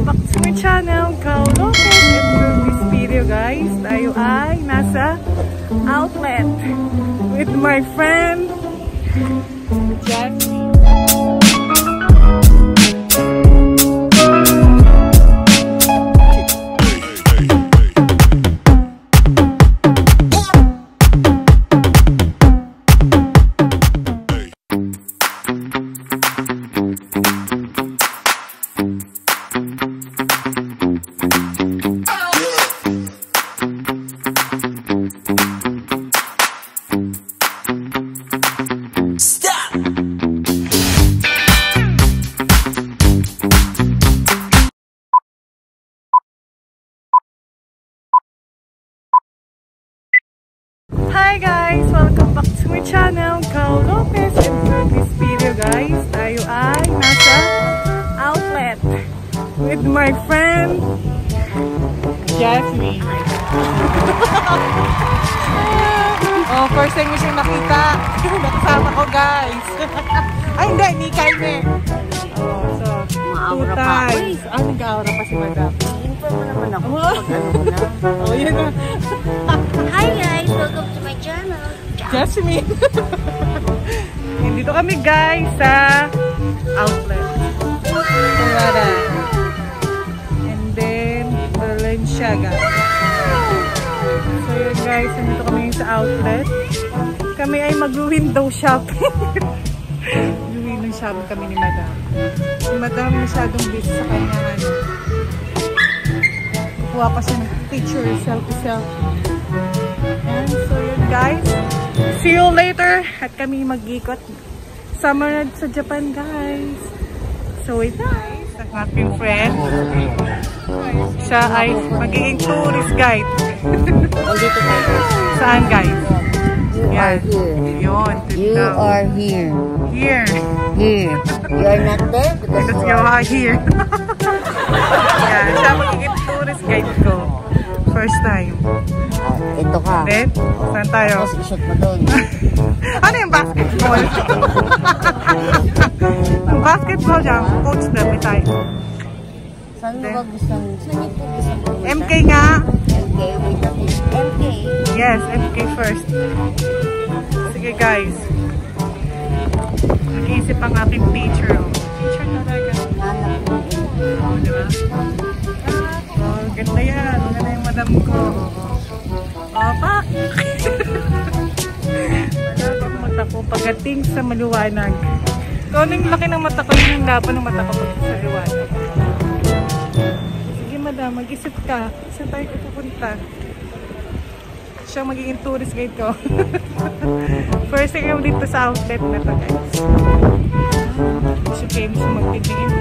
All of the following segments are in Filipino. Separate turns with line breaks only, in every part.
back to my channel, Kao Lopez. And for this video guys, tayo ay nasa outlet with my friend Jasmine. Hi guys! Welcome back to my channel, Kao Lopez. And for this video guys, tayo ay nasa outlet with my friend Jasmine. Oh, first time mo siyang nakita. Nakasama ko guys. Ay hindi, ni Kaime. Oh, so, two times. Ah, nag-aura pa si Madam.
Inform mo naman ako pag ano mo na.
Oh, yun na.
Hi guys! Welcome to my channel.
Jasmine. Dito kami guys sa outlet. Tumara. And then Balenciaga. So yun guys, nandito kami sa outlet. Kami ay mag-window shopping. Mag-window shopping kami ni Madam. Si Madam masyadong busy sa kanya. Kuha pa siya ng picture, selfie. And so yun guys, see you later at kami mag-ikot summer sa Japan guys. So wait guys, ang ating friend, siya ay magiging tourist guide. Saan guys? Yan. Yun,
You are here.
Here.
Here. You are not there because
You are here. Yan, siya magiging tourist guide ko. First time.
Ito ka.
Then, saan tayo?
Tapos isot mo doon.
Ano yung basketball? Ang basketball dyan, coach dami tayo.
Saan mo ba gusto? Saan niyo po gusto?
MK nga.
MK. Wait a minute. MK.
Yes, MK first. Sige guys. Nag-iisip ang aking teacher. Teacher talaga.
Anak mo.
Oh, diba? Oh, ganda yan. Ganda yung madam ko. Opa! Wala akong mata ko pagdating sa maliwanag. Ikaw na yung laki ng mata ko, yun yung laban ng mata ko pagdating sa liwanag. Sige madam, mag-isip ka. Saan tayo pupunta? Siya magiging tourist guide ko. First thing yung dito sa outlet na to guys. Siya kayo siya magtitingin.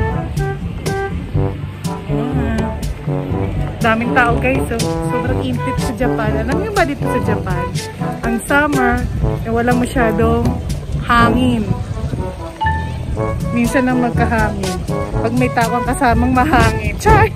Daming tao guys, so sobrang init sa Japan. Alam niyo ba dito sa Japan, ang summer, eh, walang masyadong hangin. Minsan lang magkahangin. Pag may tao ang kasamang mahangin. Char!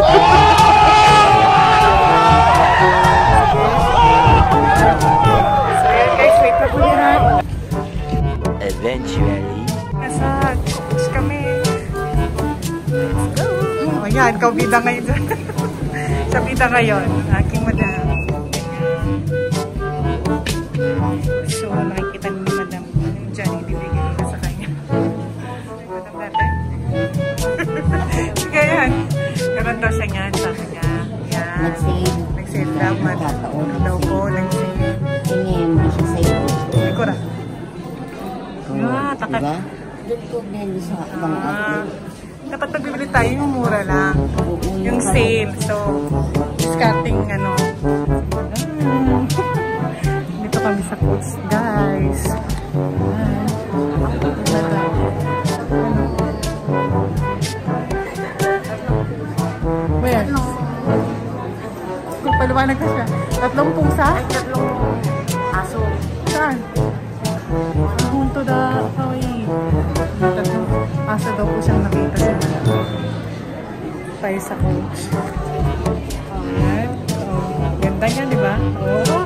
So yan guys, wait na po yan.
Eventually.
Nasa coach kami. Let's go! O yan, ikaw bida ngayon dyan. Sa bida ngayon, aking madam. So, nakikita ni madam yung dyan, ibibigay ko sa kanya. Madam natin. Sige yan. Karoon daw siya nga sa kanya. Yan.
Nag-save.
Nag-save daw. Ano daw po, nag-save.
Hindi siya sa'yo.
Ikura. Takat.
Diba? Doon ko bendo sa ibang outlet.
Dapat pagbibili tayo yung mura lang. Yung sale. So, discounting ano. Dito kami sa Coach guys. Where? Kung paliwanag ka siya. 3 pusa?
3 aso.
Saan? Ang hunto da. Hawaii. 3 aso daw po siyang nakita siya. Tayo sa Coach. Ayan. Oh, ganda niya, di ba? Oh.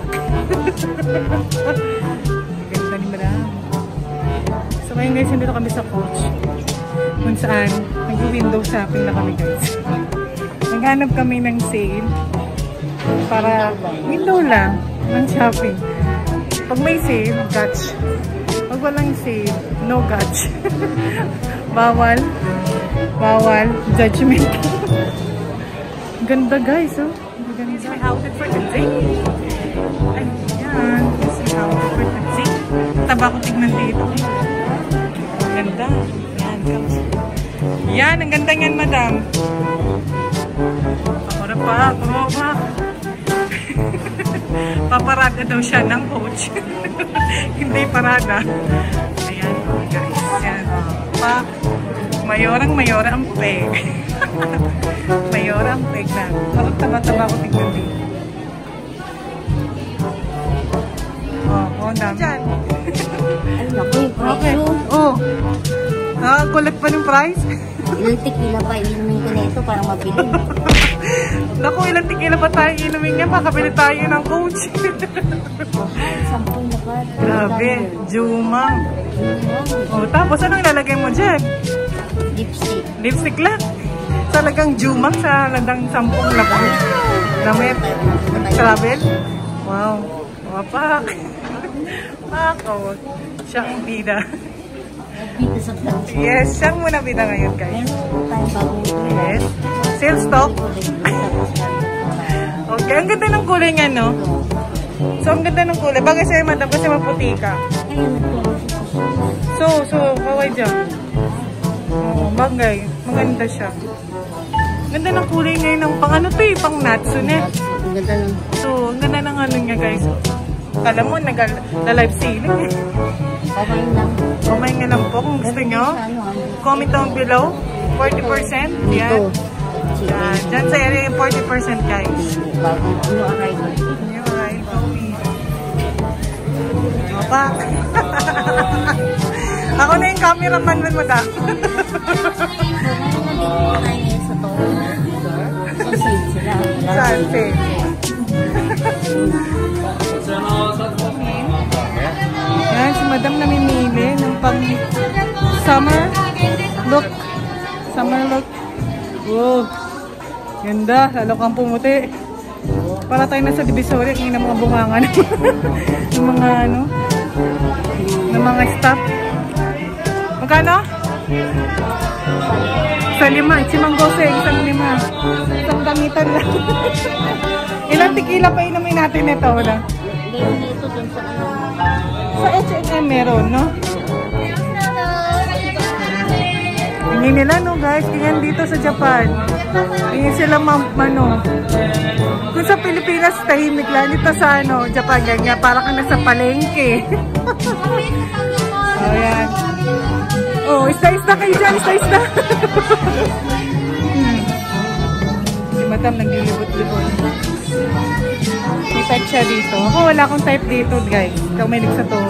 Ganda ni Madam. So ngayon guys, nandito kami sa Coach. Kung saan, nag-window shopping na kami guys. Naghanap kami ng sale. Para, window lang, ng shopping. Pag may sale, gotch. Pag walang sale, no gotch. Bawal. Bawal. Judgment. Ganda guys, oh. Ganda. This is my outfit for today. Ayan. This is my outfit for today. Taba ko tignan dito. Ganda. Yan. Yan. Ang ganda niyan, madam. Para pa. Pa. Paparada daw siya ng coach. Hindi parada. Ayan guys. Yan. Pa. Mayora ang peg. Mayora ang peg na. Parang taba-taba ko tignan dito. Oh, dami. Diyan.
Ay, naku, yung
Okay.
presyo.
Oh. Collect pa ng price?
Ilang tequila pa inumin ko na ito para mabili.
Naku, ilang tequila pa tayo inumin nga. Makabili tayo ng coach.
Ay, 10 na pa.
Grabe. Jumang. Oh, tapos anong lalagay mo dyan?
Lipstick.
Lipstick lang. Talagang jumang sa landang 10 lapon. Damit. Travel. Wow. Wapak. Pak. Oh. Siya ang bida.
Bida sa plancha.
Yes, siya ang muna bida ngayon guys.
Meron tayong bagong
Yes. Sales stock. Okay, ang ganda ng kulay nga, no? So, ang ganda ng kulay. Bagay sa'yo, madam, kasi maputi ka.
Ayun, nagpapasok.
So, kaway dyan. Oo, bagay. Maganda siya. Ganda ng kulay ngayon ng pang ano to eh, pang Natsume.
Ang ganda ng...
So, ang ganda ng ano niya, guys. Kala mo, nag-live selling eh.
Pamain lang.
Kumay nga lang po kung gusto nyo. Comment down below. 40%. Yan. Yan. Diyan sa area yung 40% guys.
Bagong ano arrival.
New arrival. Opa. Ako na yung cameraman mo madam.
So, ngayon nandito po tayo ngayon sa Toro. So, sale sila.
Saan? Sale. Yan, si madam namimili ng pang summer look. Summer look. Wow. Ganda. Lalo kang pumuti. Para tayo nasa Divisoria. Yung mga bungangan. Yung mga ano. Yung mga staff. Magkano? Sa 5. Si Manggose. Isang 5. Isang gamitan lang. Ilang tequila pa inumin natin ito? Wala.
Meron dito dun sa ano.
Sa H&M meron, no? Hindi nila, no, guys. Ganyan dito sa Japan. Ganyan sila, ano. Kung sa Pilipinas, tahimik lang. Dito sa, ano, Japan, ganyan. Para ka nasa palengke. So, yan. Oh, isa-isa kayo dyan. Isa-isa. Si madam, naglilibot-libot. May type siya dito. Ako, wala akong type dito, guys. Ikaw may sa to.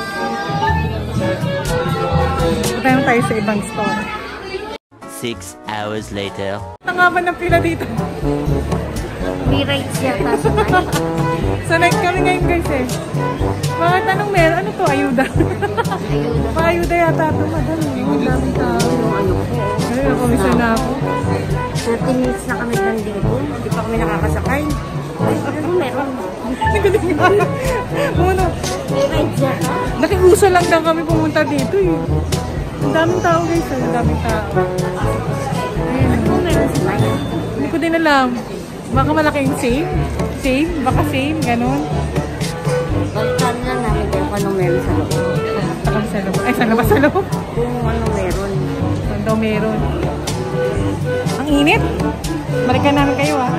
Punta na tayo sa ibang store.
6 hours later.
Ang haba ng pila dito.
May rights yata sa tayo.
So, like kami ngayon, guys, eh. Bakit anong meron? Ano to? Ayuda. Pa-ayuda yata ito, madam. Ang daming tao.
Ano po.
Ay, ako, isa na ako.
30 minutes na kami nandito. Hindi pa kami nakakasakay. Ano meron?
Nagaling nga. Ano?
May rights yata.
Nakiuso lang daw kami pumunta dito, eh. Ang daming tao, guys. Ang daming tao.
Ano meron sa tayo?
Hindi ko din alam. Baka malaking save? Save? Baka save? Ganon.
Balikan lang namin kung anong meron sa loob.
Takang sa loob. Ay, saan ba sa loob?
Kung ano meron.
Saan daw meron? Ang init. Balikan namin kayo, ah.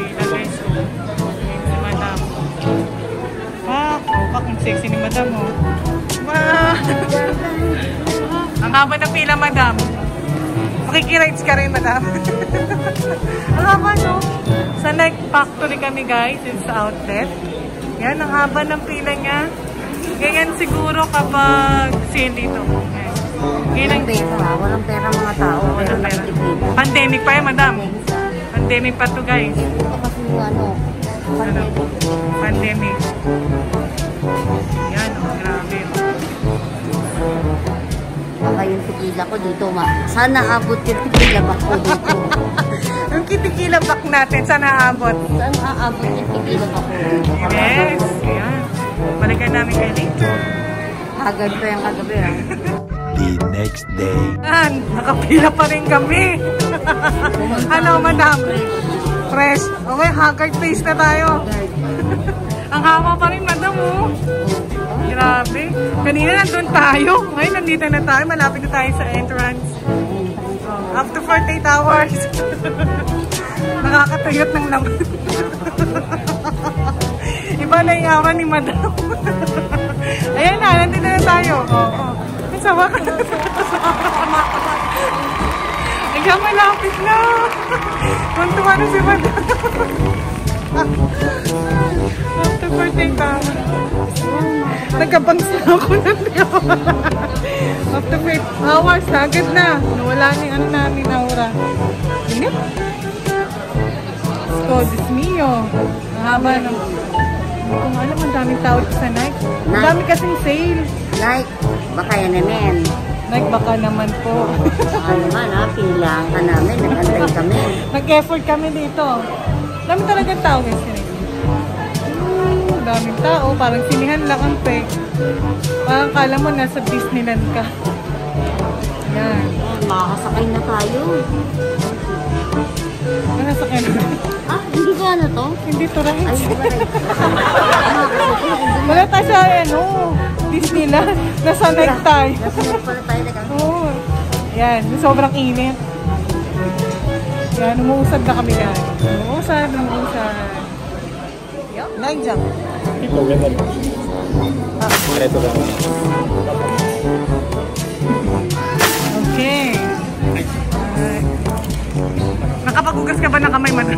Si madam. Ah, oh, ang sexy ni madam, oh. Ah. Ang haba ng pila, madam. Makikirides ka rin, madam. Ang haba, no? Sa Nike Factory kami, guys. It's sa outlet. Yan, ang haba ng pila niya. Ganyan siguro kapag sale dito.
Walang pera. Walang pera mga tao. Walang pera.
Pandemic pa yan, madam. Pandemic pa to, guys.
Ito kasi yung ano.
Pandemic. Yan, oh, grabe.
Baka yung tequila ko dito, ma. Sana abot yung tequila ba ko dito.
Ang kitikila stock natin. Saan aabot?
Saan aabot yung pipilog ako?
Yes. Ayan. Balikan namin kayo later.
Agad pa yung kagabi ah.
The next day.
Nakapila pa rin kami. Ano, madam? Fresh. Okay, haggard face na tayo. Ang haba pa rin, madam, oh. Grabe. Kanina nandun tayo. Ngayon, nandito na tayo. Malapit na tayo sa entrance. After 48 hours. Nakakatuyot ng laman. Iba na yung aura ni madam. Ayan na, nandito na tayo. Oo. Sawa ka na. Ikaw malapit na. Tuntuwa na si madam. After 48 hours. Nagkabangs na ako ng After 8 hours, agad na. Nawala na yung ano namin aura. Inip. Diyos mio. Ang haba ng... Kung alam, ang daming tao sa Nike. Ang dami kasing sale.
Nike, baka yan naman.
Nike, baka naman po.
Baka naman ha, pinilaan ka namin, nag-antay kami.
Nag-effort kami dito. Dami talagang tao guys. Daming tao, parang sinihan lang ang peg. Parang kala mo nasa Disneyland ka. Yan.
Makakasakay na tayo.
Nakasakay na.
Ah, hindi ba ano to?
Hindi to right.
Ay, hindi ba right?
Wala tayo sa Disneyland. Nasa Nike tayo.
Nasunod pala tayo na kami.
Oo. Yan, sobrang init. Yan, umuusad na kami guys. Umuusad. Nike jump.
Ito ganun. Ito ganun.
Okay. Nakapaghugas ka ba ng kamay, madam?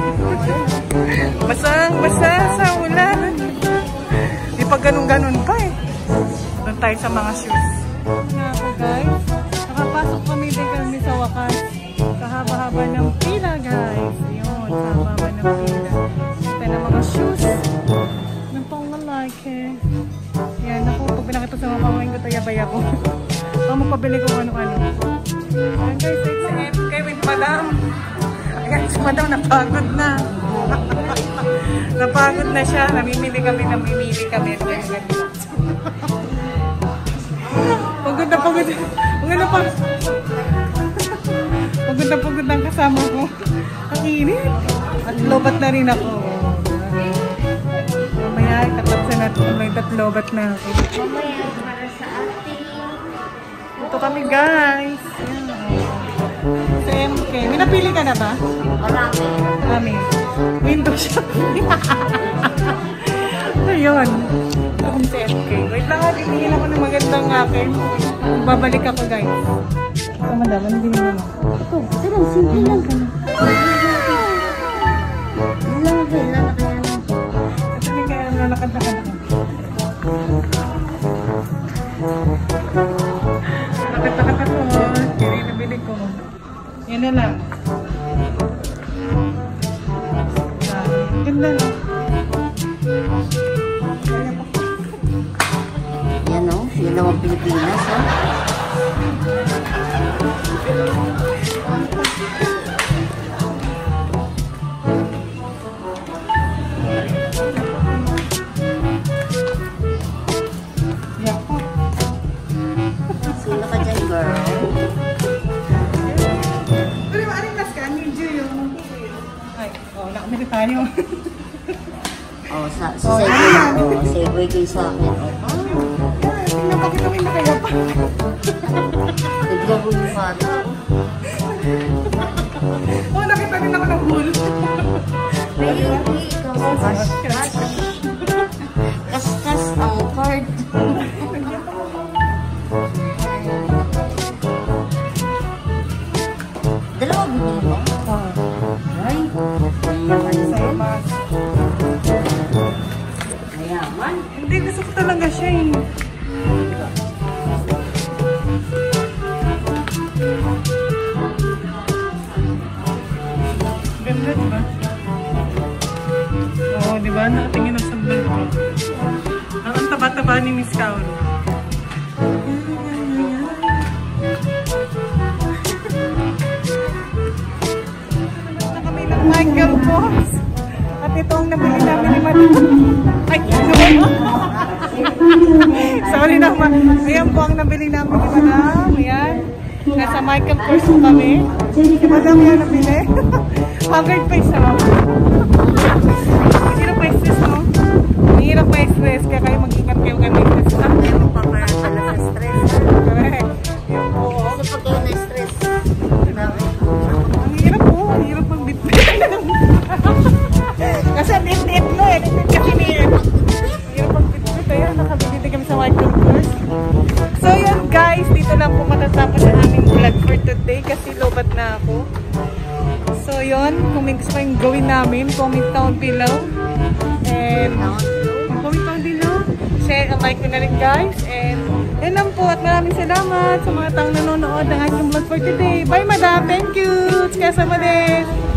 Basa sa ulan. Di pa ganun-ganun pa eh. Doon tayo sa mga shoes. Nga po guys. Nakapasok kami sa wakas. Sa haba-haba ng pila guys. Yun, sa haba ng pila. Ito na mga shoes. Nang pang malaki. Yan, ako, pag pinakita sa mga pamain ko, tayabay ako. Pag magpabili ko ano-ano. Yan guys, sa MK with madam. Ayan, si madam napagod na. Napagod na siya. Namimili kami. Pagod na pagod. Pagod na pagod ang kasama ko. Ang init. At lobat na rin ako. Mamaya, tatapsan natin. May tatlobat na ako.
Mamaya, para sa ating...
Ito kami guys. Sa MK. May napili ka na ba? Marami. Window shopping. Ayun. Ito kami sa MK. Wait lang, tingin ako ng magandang akin. Babalik ako guys. Ito madam, ano binili mo?
Ito, lang, simple lang. Lalakayan.
Ito rin kaya lalakad-lakad ako. Lakad-lakad ako. Kaya yung nabili ko. Yan na lang. Ganda na.
Yan o, yun ang Pilipinas o. Sino ka dyan, girl?
Pero maaring tas ka, medyo yung... Ay, nakamili tayo.
Sa Segway. Segway kayo sa akin.
Napakita mo yung nakaya pa.
Naglaro yung bata.
Nakita rin ako ng pool.
Baby, ikaw sa Kaskas ang card. Dalawa bigyan mo? Ay, mayaman.
Hindi, gusto ko talaga siya eh. Ganda, diba? Oo, diba? Nakatingin ang sambal ko. Ang taba-taba ni Miss Kaon. Na kami ng Michael po. Moms. At ito ang nabili namin ni Madam. Ay, sorry naman. Ayan po ang nabili namin ni Madam. Ayan. Nasa Michael Kors po kami. Si Madam yan nabili. Haggard pa isa. Hirap pa stress, no? Hirap pa stress. Kaya kayo mag-ingat kayo kay may stress na.
Papayan pala sa stress.
Correct. Yan po.
Kasi pag kayo na-stress,
Ang hirap po. Ang hirap mag-bitbit. Kasi lit-lit mo eh. Lit-lit kasi niya. Hirap mag-bitbit. Ayan, nakabibili kami sa Michael Kors. So yun guys, dito lang po matatapos ang aming vlog for today kasi lobat na ako. So yun, kung may gusto kayong gawin namin, comment down below. And comment down below. Share and like ko na rin guys. And yun lang po at maraming salamat sa mga taong nanonood ng aking vlog for today. Bye Madam, thank you! Tsaka sa mga